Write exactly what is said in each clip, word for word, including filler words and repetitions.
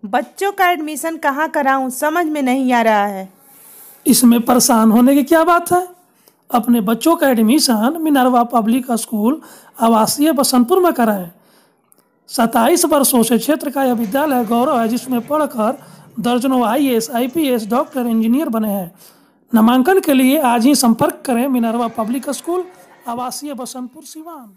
बच्चों का एडमिशन कहाँ कराऊं, समझ में नहीं आ रहा है। इसमें परेशान होने की क्या बात है। अपने बच्चों का एडमिशन मिनर्वा पब्लिक स्कूल आवासीय बसंतपुर में कराएं। सत्ताईस वर्षों से क्षेत्र का यह विद्यालय गौरव है, जिसमें पढ़कर दर्जनों आईएएस, आईपीएस, डॉक्टर, इंजीनियर बने हैं। नामांकन के लिए आज ही संपर्क करें मिनर्वा पब्लिक स्कूल आवासीय बसंतपुर सिवान।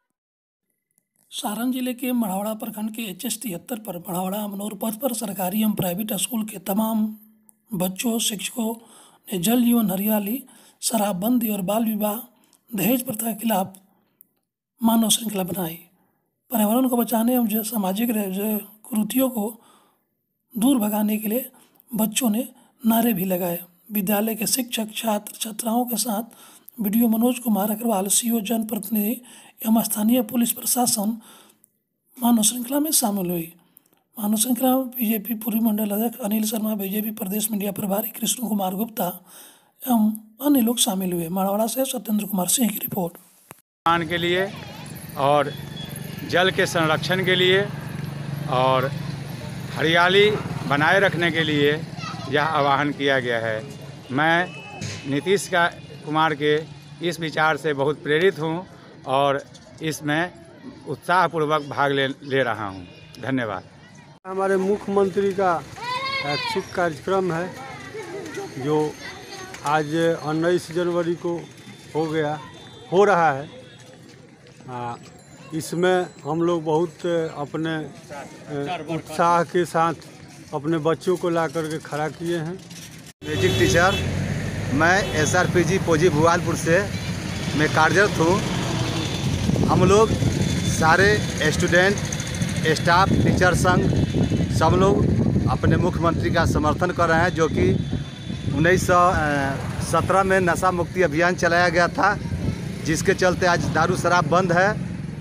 सारण जिले के मढ़ौड़ा प्रखंड के एच एस तिहत्तर पर मढ़ौड़ा अमनौर पथ पर सरकारी एवं प्राइवेट स्कूल के तमाम बच्चों शिक्षकों ने जल जीवन हरियाली, शराबबंदी और बाल विवाह, दहेज प्रथा के खिलाफ मानव श्रृंखला बनाई। पर्यावरण को बचाने एवं सामाजिक कुरीतियों को दूर भगाने के लिए बच्चों ने नारे भी लगाए। विद्यालय के शिक्षक, छात्र छात्राओं के साथ वीडियो मनोज कुमार अग्रवाल, सीओ, जनप्रतिनिधि एवं स्थानीय पुलिस प्रशासन मानव श्रृंखला में शामिल हुई। मानव श्रृंखला में बीजेपी पूर्वी मंडल अध्यक्ष अनिल शर्मा, बीजेपी प्रदेश मीडिया प्रभारी कृष्ण कुमार गुप्ता एवं अन्य लोग शामिल हुए। मढ़ौड़ा से सत्येंद्र कुमार सिंह की रिपोर्ट। के लिए और जल के संरक्षण के लिए और हरियाली बनाए रखने के लिए यह आह्वान किया गया है। मैं नीतीश का कुमार के इस विचार से बहुत प्रेरित हूं और इसमें उत्साहपूर्वक भाग ले ले रहा हूं। धन्यवाद। हमारे मुख्यमंत्री का ऐच्छिक कार्यक्रम है जो आज उन्नीस जनवरी को हो गया हो रहा है। आ, इसमें हम लोग बहुत अपने उत्साह के साथ अपने बच्चों को ला कर के खड़ा किए हैं। म्यूजिक टीचर, मैं एस आर पी जी पोजी भुआलपुर से मैं कार्यरत हूँ। हम लोग सारे स्टूडेंट, स्टाफ, टीचर संघ सब लोग अपने मुख्यमंत्री का समर्थन कर रहे हैं, जो कि उन्नीस सौ सत्रह में नशा मुक्ति अभियान चलाया गया था, जिसके चलते आज दारू शराब बंद है,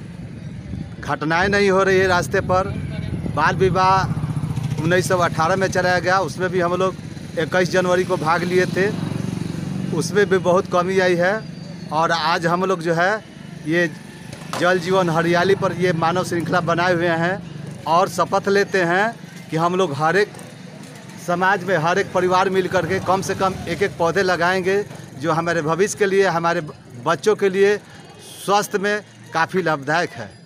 घटनाएं नहीं हो रही है रास्ते पर। बाल विवाह उन्नीस सौ अठारह में चलाया गया, उसमें भी हम लोग इक्कीस जनवरी को भाग लिए थे, उसमें भी बहुत कमी आई है। और आज हम लोग जो है ये जल जीवन हरियाली पर ये मानव श्रृंखला बनाए हुए हैं और शपथ लेते हैं कि हम लोग हर एक समाज में हर एक परिवार मिल करके कम से कम एक एक पौधे लगाएंगे, जो हमारे भविष्य के लिए, हमारे बच्चों के लिए स्वास्थ्य में काफ़ी लाभदायक है।